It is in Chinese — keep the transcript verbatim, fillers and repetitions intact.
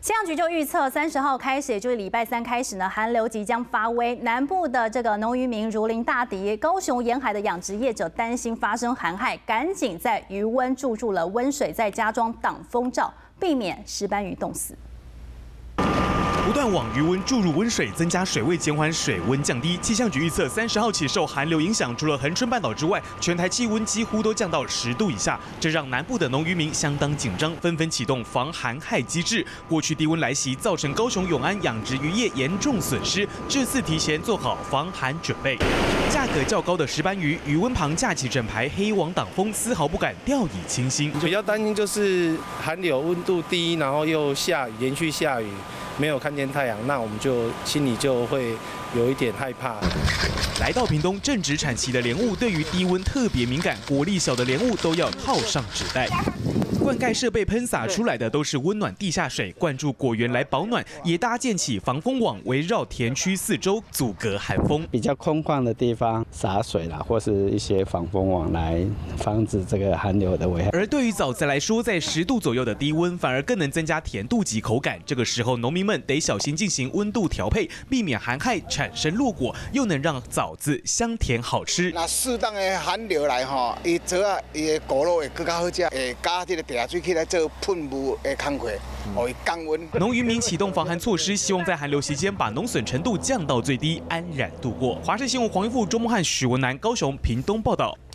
气象局就预测，三十号开始，也就是礼拜三开始呢，寒流即将发威。南部的这个农渔民如临大敌，高雄沿海的养殖业者担心发生寒害，赶紧在渔温注入了温水，再加装挡风罩，避免石斑鱼冻死。 不断往渔温注入温水，增加水位，减缓水温降低。气象局预测，三十号起受寒流影响，除了恒春半岛之外，全台气温几乎都降到十度以下，这让南部的农渔民相当紧张，纷纷启动防寒害机制。过去低温来袭，造成高雄永安养殖渔业严重损失，这次提前做好防寒准备。价格较高的石斑鱼，鱼温旁架起整排黑网挡风，丝毫不敢掉以轻心。 比较担心就是寒流温度低，然后又下雨，连续下雨。 没有看见太阳，那我们就心里就会有一点害怕。 来到屏东正值产期的莲雾，对于低温特别敏感，果粒小的莲雾都要套上纸袋。灌溉设备喷洒出来的都是温暖地下水，灌注果园来保暖，也搭建起防风网，围绕田区四周阻隔寒风。 比较空旷的地方洒水啦，或是一些防风网来防止这个寒流的危害。 而对于枣子来说，在十度左右的低温，反而更能增加甜度及口感。这个时候，农民们得小心进行温度调配，避免寒害产生落果，又能让枣子香甜好吃。 那适当的寒流来吼，伊做啊，伊的果肉会更加好食，会加这个地下水起来做喷雾的工课，互伊降温。 农渔民启动防寒措施，希望在寒流期间把农损程度降到最低，安然度过。华视新闻黄一富、周梦汉、许文南高雄屏东报道。